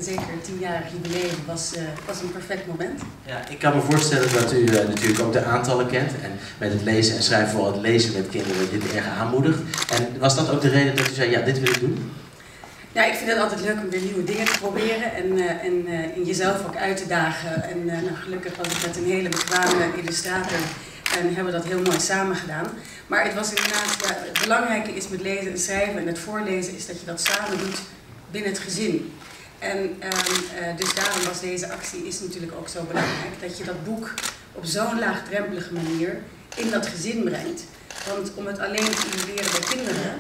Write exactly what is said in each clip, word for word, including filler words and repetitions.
Zeker het tienjarig jubileum was, uh, was een perfect moment. Ja, ik kan me voorstellen dat u uh, natuurlijk ook de aantallen kent en met het lezen en schrijven, vooral het lezen met kinderen, dit erg aanmoedigt. En was dat ook de reden dat u zei, ja, dit wil ik doen? Ja, ik vind het altijd leuk om weer nieuwe dingen te proberen en, uh, en, uh, en jezelf ook uit te dagen. En uh, nou, gelukkig was ik met een hele bekwame illustrator en hebben we dat heel mooi samen gedaan. Maar het was inderdaad, ja, het belangrijke is met lezen en schrijven en het voorlezen is dat je dat samen doet binnen het gezin. En um, uh, dus daarom was deze actie is natuurlijk ook zo belangrijk, dat je dat boek op zo'n laagdrempelige manier in dat gezin brengt. Want om het alleen te illustreren bij kinderen,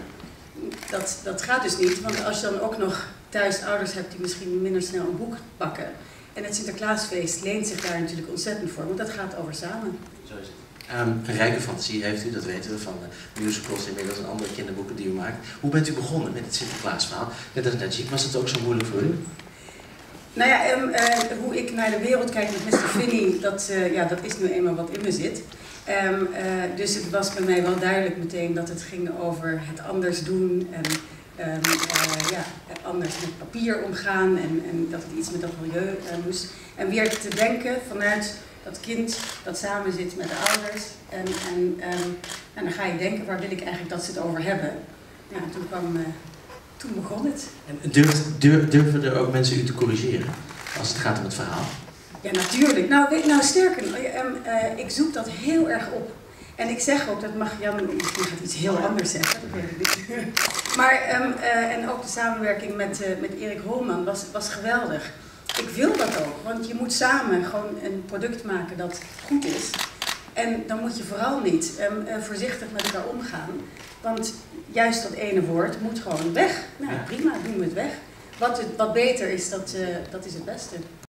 dat, dat gaat dus niet. Want als je dan ook nog thuis ouders hebt die misschien minder snel een boek pakken. En het Sinterklaasfeest leent zich daar natuurlijk ontzettend voor, want dat gaat over samen. Zo is het. Um, een rijke fantasie heeft u, dat weten we van de musicals inmiddels en andere kinderboeken die u maakt. Hoe bent u begonnen met het Sinterklaasverhaal? Net als Najik, was het ook zo moeilijk voor u? Nou ja, um, uh, hoe ik naar de wereld kijk met mister Vinnie, dat, uh, ja, dat is nu eenmaal wat in me zit. Um, uh, dus het was bij mij wel duidelijk meteen dat het ging over het anders doen en um, uh, ja, anders met papier omgaan en, en dat het iets met dat milieu uh, moest. En weer te denken vanuit dat kind dat samen zit met de ouders en, en, um, en dan ga je denken, waar wil ik eigenlijk dat ze het over hebben? Ja, toen kwam, uh, toen begon het. En durft, durf, durven er ook mensen u te corrigeren als het gaat om het verhaal? Ja, natuurlijk. Nou, weet, nou sterker, um, uh, ik zoek dat heel erg op. En ik zeg ook, dat mag Jan misschien gaat iets heel anders zeggen, dat weet ik niet. Maar, um, uh, en ook de samenwerking met, uh, met Erik Holman was, was geweldig. Ik wil dat ook, want je moet samen gewoon een product maken dat goed is. En dan moet je vooral niet um, uh, voorzichtig met elkaar omgaan. Want juist dat ene woord moet gewoon weg. Nou prima, doen we het weg. Wat, het, wat beter is, dat, uh, dat is het beste.